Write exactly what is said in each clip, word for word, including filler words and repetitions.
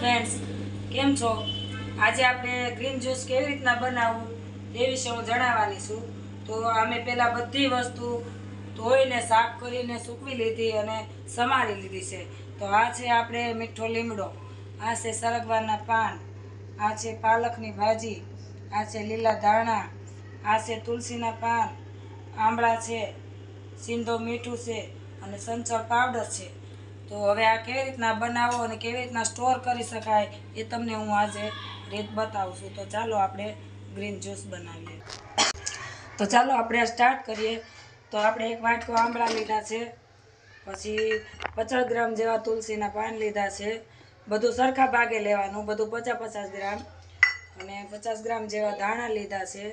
Friends came छो। आज आपणे ग्रीन ज्यूस केवी रीतना बनावવું તે વિશે હું જણાવવાની છું। તો આમે પહેલા બધી વસ્તુ ધોઈને સાફ કરીને સૂકવી લીધી અને સમારી લીધી છે। તો આ છે આપણે મીઠો લીમડો, આ છે સરગવાના પાન, આ છે પાલકની ભાજી, આ છે લીલા ધાણા, આ છે તુલસીના પાન, આંબળા છે, સિંધો મીઠું છે અને સંચળ પાવડર છે। तो हवे आ केवी रीतना बनावो अने केवी रीतना स्टोर करी शकाय ए तमने हूँ आज रीत बतावुं छुं। तो चालो आपणे ग्रीन ज्यूस बनावीए। तो चालो आपणे स्टार्ट करीए। तो आपणे एक वाटको आंबळा लीधा छे, पछी पचास ग्राम जेवा तुलसीना पान लीधा छे। बधुं सरखा भागे लेवानुं, बधुं पचास पचास ग्राम अने पचास ग्राम जेवा धाणा लीधा छे।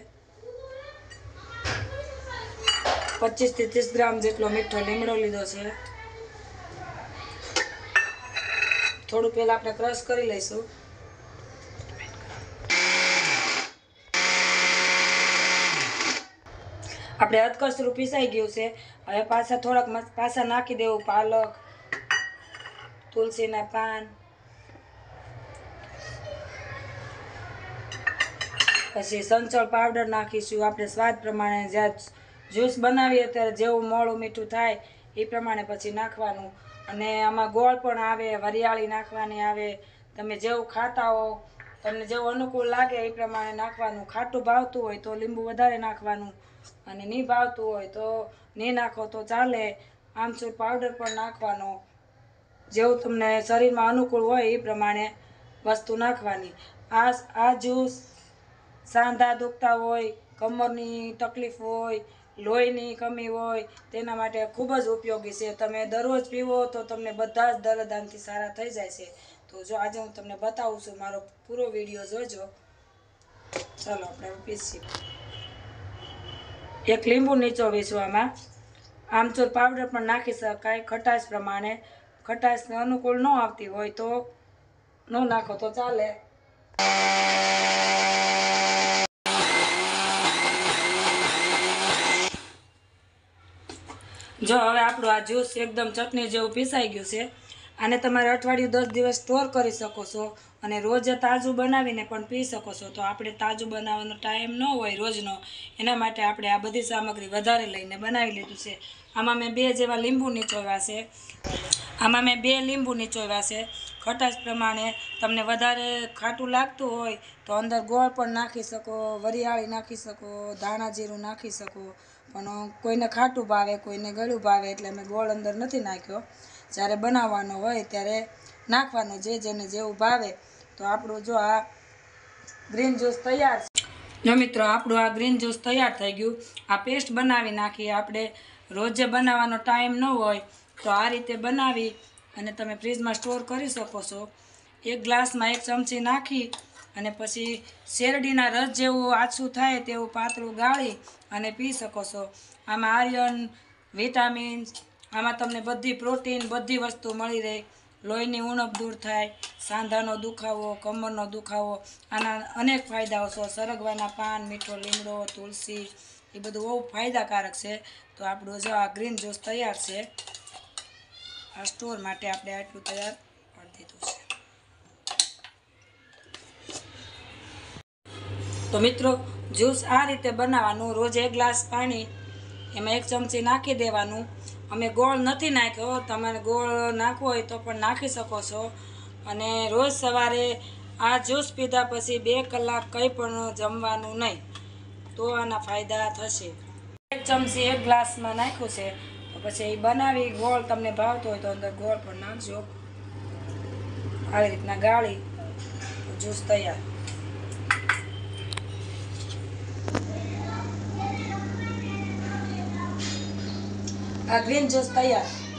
पच्चीस थी तीस ग्राम जेटलो मीठो લીમડો लीधो छे। थोड़ू पहला आपणे क्रश करी लईशुं। आपणे अधकचरू पीसाई गयुं छे। हवे पाछा थोड़ाक पाछा नाखी देवुं पालक, तुलसीना पान, पछी संचळ पावडर नाखीशुं। आपणे स्वाद प्रमाणे ज्यां ज्यूस बनावीए त्यारे जेवुं मोळुं मीठुं थाय ए प्रमाणे पछी नाखवानुं। अने आमां गोळ पण आवे, वरियाળી नाखवानी आवे। तमे जेवुं खाता हो, तमने जेवुं अनुकूल लागे ए प्रमाणे नाखवानुं। खाटुं भावतुं होय तो લીંબુ વધારે नाखवानुं अने नहीं भावतुं होय तो नहीं नाखो तो चाले। आमचूर पाउडर पण नाखवानो। जेवुं तमने शरीरमां अनुकूल होय ए प्रमाणे वस्तु नाखवानी। आ आ ज्यूस सांधा दुखता होय, कमरनी तकलीफ होय, लोहीनी कमी होय तेना माटे खूब ज उपयोगी छे। तमे दररोज पीवो तो तमने बधा ज दर्द आमथी सारा थई जाय छे। तो जो आज हूँ तमने बतावुं छुं, मारो पूरो विडियो जोजो। चलो आपणे पीसीए। एक લીંબુ નીચોવીશું आमां। आमचूर पाउडर पण नाखी शकाय खटाश प्रमाणे। खटाश अनुकूल न आवती होय तो न नाखो तो चाले। जो हवे आपणुं आ ज्यूस एकदम चटनी जेवुं पीसाई गयुं छे। आने तमारे अठवाडियुं दस दिवस स्टोर करी शको छो अने रोजे ताजुं बनावीने पण पी शको छो। तो आपणे ताजुं बनावવાનો टाइम न होय रोजनो, एना माटे आपणे आ बधी सामग्री वधारे लईने बनावी लीधुं छे। आमां मैं बे जेवा લીંબુ નીચોવ્યા છે। आमां मैं बे લીંબુ નીચોવ્યા છે। खटाश प्रमाणे तमने वधारे खाटું लागतुं होय तो अंदर गोळ पण नाखी शको, वरियाળી नाखी शको, धाणा जीरुं नाखी शको। पण कोईने खाटું भावे, कोईने गळ्युं भावे એટલે મેં ગોળ અંદર નથી નાખ્યો। જ્યારે બનાવવાનો હોય ત્યારે નાખવાનો, જે જેને જેવું ભાવે। તો આપણું જો આ ગ્રીન જ્યુસ તૈયાર છે। જો મિત્રો આપણું આ ગ્રીન જ્યુસ તૈયાર થઈ ગયું। આ પેસ્ટ બનાવી નાખીએ આપણે। રોજે બનાવવાનો ટાઈમ ન હોય તો આ રીતે બનાવી અને તમે ફ્રીજમાં સ્ટોર કરી શકો છો। એક ગ્લાસમાં એક ચમચી નાખી અને પછી શેરડીના રસ જેવું આછું થાય તેવું પાતળું ગાળી અને પી શકો છો। આમાં આયર્ન, વિટામિન્સ, આમાં તમને બધી પ્રોટીન બધી વસ્તુ મળી રહે। લોહીની ઉણપ दूर થાય, સાંધાનો દુખાવો, કમરનો દુખાવો, આના અનેક ફાયદાઓ છે। સરગવાના પાન, મીઠો લીમડો, તુલસી એ બધું બહુ ફાયદાકારક છે। તો આપણું જો આ ગ્રીન જ્યુસ તૈયાર છે। આ સ્ટોર માટે આપણે આટલું તૈયાર કરી દીધું છે। तो मित्रों ज्यूस आ रीते बनावानुं। रोज एक ग्लास पानी एमां एक चमची नाखी देवानुं। अमे गोळ नथी नाख्यो, तमारे गोळ नाखवो होय तो पण नाखी शको छो। अने रोज सवारे आ ज्यूस पीधा पछी बे कलाक कंई पण जमवानुं नहीं, तो आना फायदा थशे। एक चमची एक ग्लासमां नाख्युं छे तो पछी ए बनावी। गोळ तमने भावतो होय तो अंदर गोळ पण नाखजो। આવી રીતના ગાળી જ્यूस तैयार। आ ग्रीन ज्यूस तैयार।